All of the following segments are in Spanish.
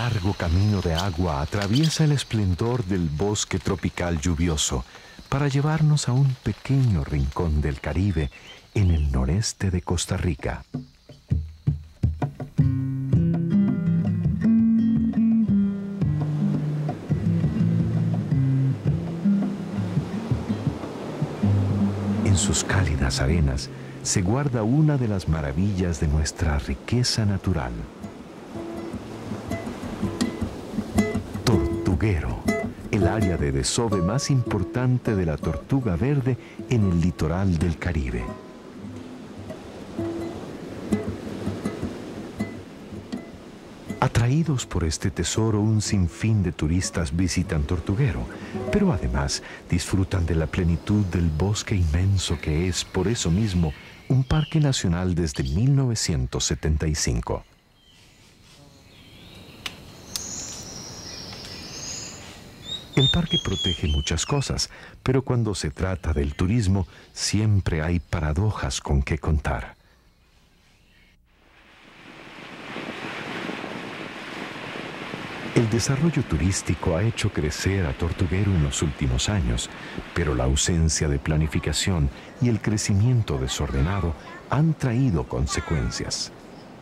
largo camino de agua atraviesa el esplendor del bosque tropical lluvioso para llevarnos a un pequeño rincón del Caribe en el noreste de Costa Rica. En sus cálidas arenas se guarda una de las maravillas de nuestra riqueza natural. Tortuguero, el área de desove más importante de la tortuga verde en el litoral del Caribe. Atraídos por este tesoro, un sinfín de turistas visitan Tortuguero, pero además disfrutan de la plenitud del bosque inmenso que es, por eso mismo, un parque nacional desde 1975. El parque protege muchas cosas, pero cuando se trata del turismo, siempre hay paradojas con que contar. El desarrollo turístico ha hecho crecer a Tortuguero en los últimos años, pero la ausencia de planificación y el crecimiento desordenado han traído consecuencias.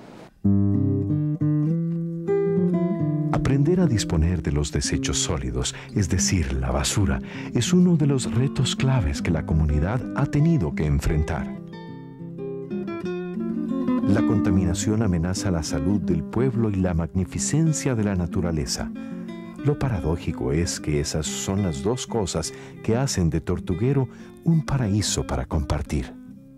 Aprender a disponer de los desechos sólidos, es decir, la basura, es uno de los retos claves que la comunidad ha tenido que enfrentar. La contaminación amenaza la salud del pueblo y la magnificencia de la naturaleza. Lo paradójico es que esas son las dos cosas que hacen de Tortuguero un paraíso para compartir.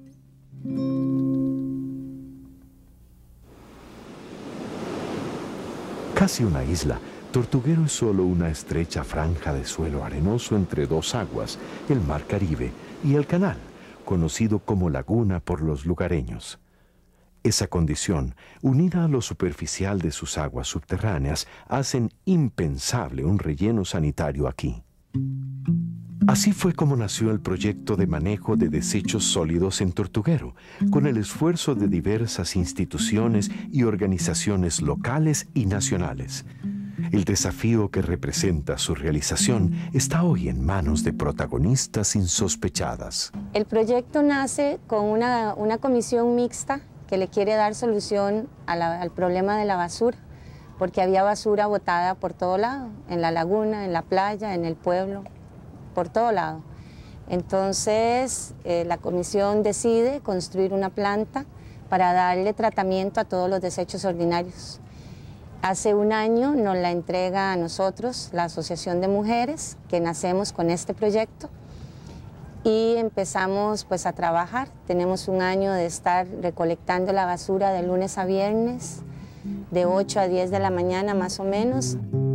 Casi una isla, Tortuguero es solo una estrecha franja de suelo arenoso entre dos aguas, el Mar Caribe y el canal, conocido como laguna por los lugareños. Esa condición, unida a lo superficial de sus aguas subterráneas, hacen impensable un relleno sanitario aquí. Así fue como nació el proyecto de manejo de desechos sólidos en Tortuguero, con el esfuerzo de diversas instituciones y organizaciones locales y nacionales. El desafío que representa su realización está hoy en manos de protagonistas insospechadas. El proyecto nace con una comisión mixta que le quiere dar solución al problema de la basura, porque había basura botada por todo lado, en la laguna, en la playa, en el pueblo, por todo lado. Entonces, la comisión decide construir una planta para darle tratamiento a todos los desechos ordinarios. Hace un año nos la entrega a nosotros, la Asociación de Mujeres, que nacemos con este proyecto, y empezamos pues a trabajar. Tenemos un año de estar recolectando la basura de lunes a viernes, de 8 a 10 de la mañana más o menos.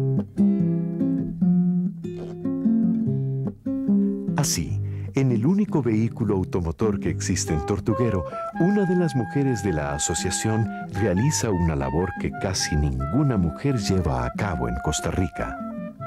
Así, en el único vehículo automotor que existe en Tortuguero, una de las mujeres de la asociación realiza una labor que casi ninguna mujer lleva a cabo en Costa Rica.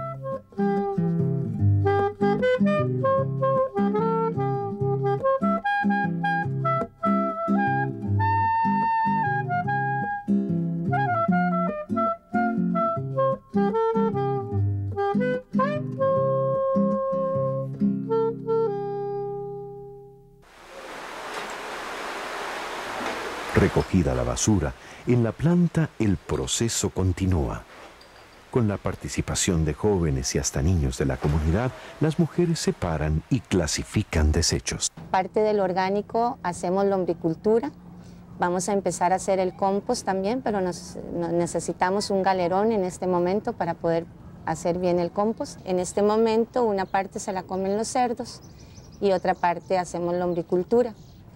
Recogida la basura, en la planta el proceso continúa. Con la participación de jóvenes y hasta niños de la comunidad, las mujeres separan y clasifican desechos. Parte del orgánico hacemos lombricultura. Vamos a empezar a hacer el compost también, pero necesitamos un galerón en este momento para poder hacer bien el compost. En este momento una parte se la comen los cerdos y otra parte hacemos lombricultura.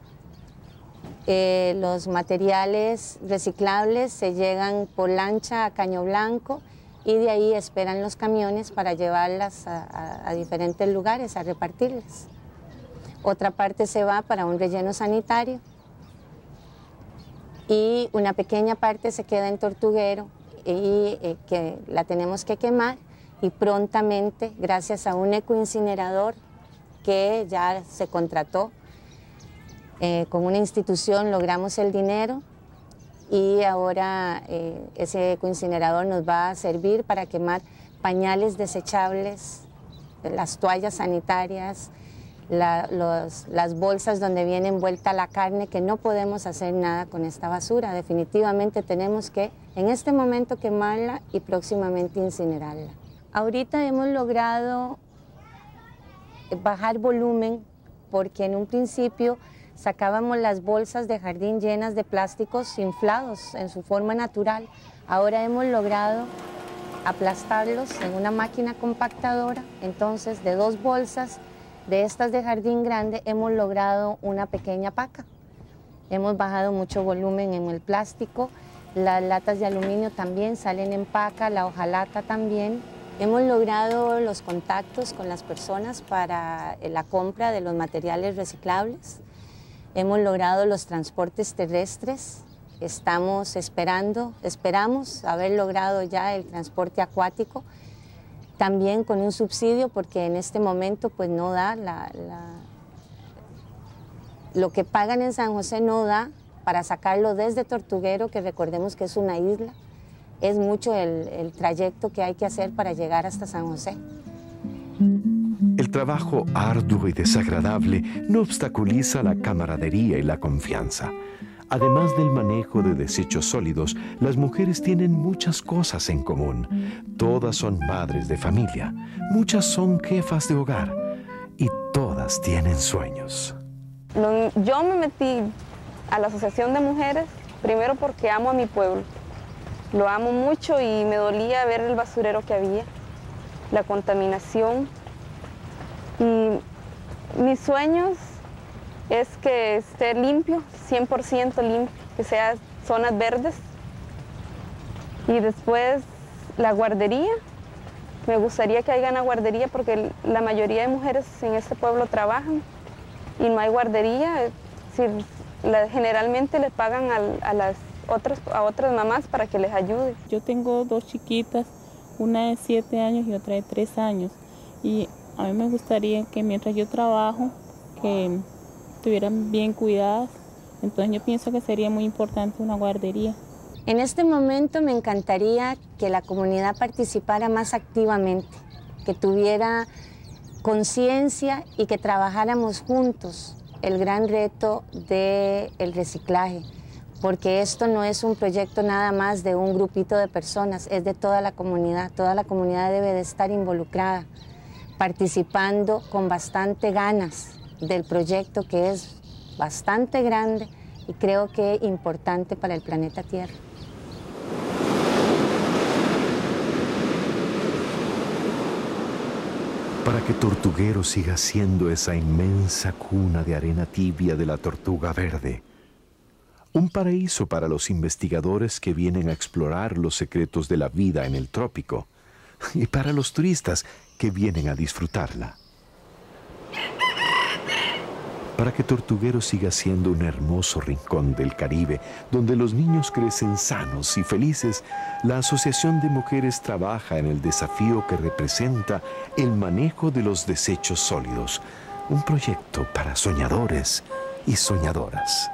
Los materiales reciclables se llegan por lancha a Caño Blanco y de ahí esperan los camiones para llevarlas a diferentes lugares, a repartirlas. Otra parte se va para un relleno sanitario y una pequeña parte se queda en Tortuguero y que la tenemos que quemar, y prontamente, gracias a un ecoincinerador que ya se contrató, con una institución logramos el dinero y ahora ese ecoincinerador nos va a servir para quemar pañales desechables, las toallas sanitarias, las bolsas donde viene envuelta la carne, que no podemos hacer nada con esta basura. Definitivamente tenemos que en este momento quemarla y próximamente incinerarla. Ahorita hemos logrado bajar volumen porque en un principio sacábamos las bolsas de jardín llenas de plásticos inflados en su forma natural. Ahora hemos logrado aplastarlos en una máquina compactadora. Entonces, de 2 bolsas de estas de jardín grande hemos logrado una pequeña paca. Hemos bajado mucho volumen en el plástico. Las latas de aluminio también salen en paca, la hojalata también. Hemos logrado los contactos con las personas para la compra de los materiales reciclables. Hemos logrado los transportes terrestres. Esperamos haber logrado ya el transporte acuático, también con un subsidio, porque en este momento pues no da, lo que pagan en San José no da para sacarlo desde Tortuguero, que recordemos que es una isla. Es mucho el trayecto que hay que hacer para llegar hasta San José. El trabajo arduo y desagradable no obstaculiza la camaradería y la confianza. Además del manejo de desechos sólidos, las mujeres tienen muchas cosas en común. Todas son madres de familia, muchas son jefas de hogar y todas tienen sueños. Yo me metí a la Asociación de Mujeres primero porque amo a mi pueblo. Lo amo mucho y me dolía ver el basurero que había, la contaminación. Y mis sueños es que esté limpio, 100% limpio, que sea zonas verdes. Y después la guardería. Me gustaría que haya una guardería porque la mayoría de mujeres en este pueblo trabajan y no hay guardería. Generalmente les pagan a otras mamás para que les ayude. Yo tengo 2 chiquitas, una de 7 años y otra de 3 años. Y a mí me gustaría que mientras yo trabajo, que estuvieran bien cuidadas. Entonces yo pienso que sería muy importante una guardería. En este momento me encantaría que la comunidad participara más activamente, que tuviera conciencia y que trabajáramos juntos el gran reto del reciclaje, porque esto no es un proyecto nada más de un grupito de personas, es de toda la comunidad debe de estar involucrada, participando con bastante ganas del proyecto, que es bastante grande y creo que importante para el planeta Tierra. Para que Tortuguero siga siendo esa inmensa cuna de arena tibia de la tortuga verde, un paraíso para los investigadores que vienen a explorar los secretos de la vida en el trópico y para los turistas que vienen a disfrutarla. Para que Tortuguero siga siendo un hermoso rincón del Caribe donde los niños crecen sanos y felices, la Asociación de Mujeres trabaja en el desafío que representa el manejo de los desechos sólidos, un proyecto para soñadores y soñadoras.